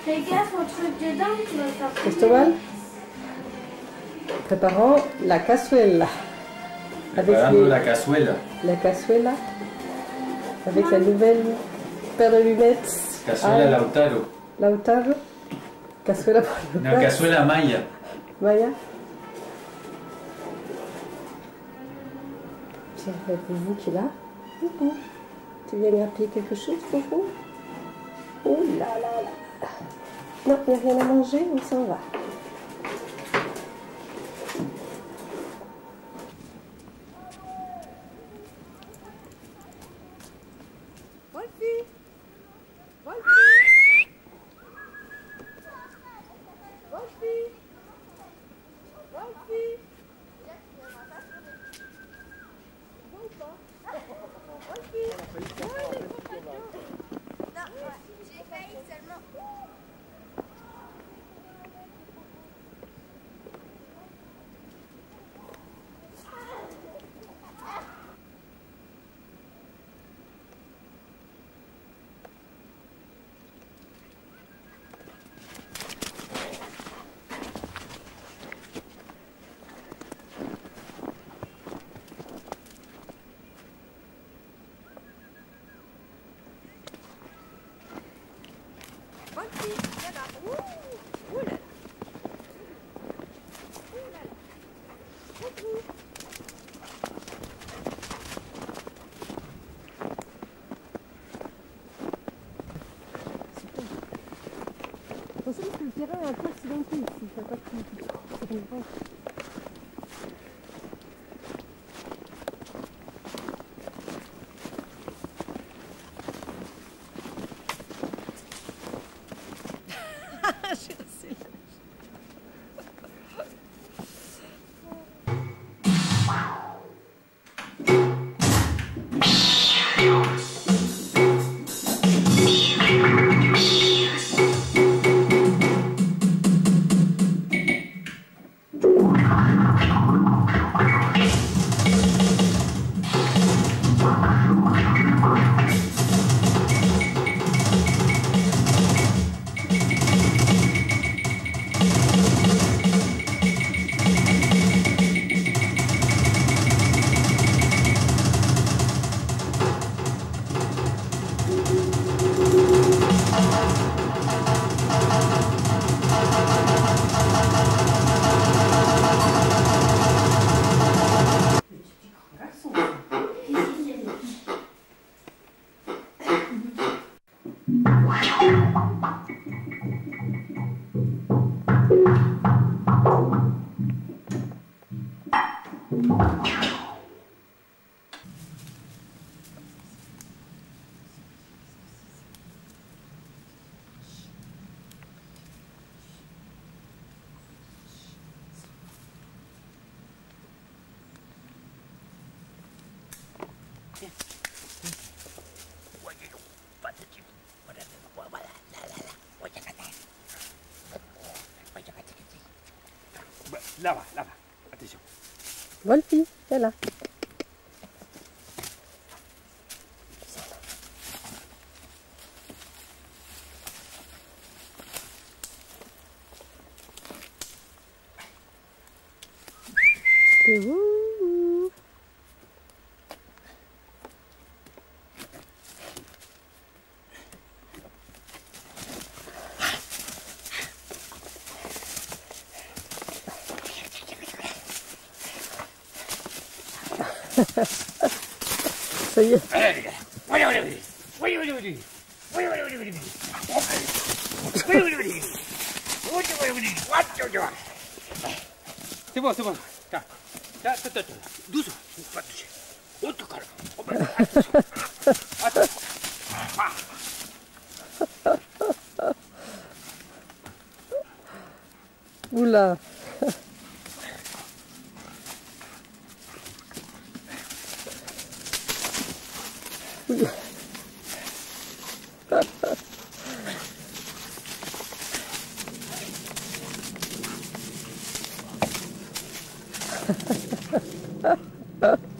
Fais gaffe au truc dedans, tu vas faire. Cristobal, préparons la cazuela. Preparando la cazuela. La cazuela avec la nouvelle paire de lunettes. Cazuela Lautaro. Lautaro. Cazuela pour le No, cazuela Maya. Maya. Tiens, avec vous qui est là. Coucou. Tu viens grappiller quelque chose, Foufou? Oh là là là. Non, il n'y a rien à manger, on s'en va. Wolfie! Wolfie! Wolfie! Wolfie! Bon ou pas? Wolfie! Non, j'ai failli seulement. Wolfie! Viens là! Ouh là là! Ouh là là! Coucou! Attention parce que le terrain est un peu accidenté ici, il ne faut pas que tu... Là-bas, là-bas. Attention. Wolfie, viens là. C'est où? Ça y est. C'est bon, c'est bon. Tiens, tiens, tiens, doucement, pas toucher. Oula. Oula.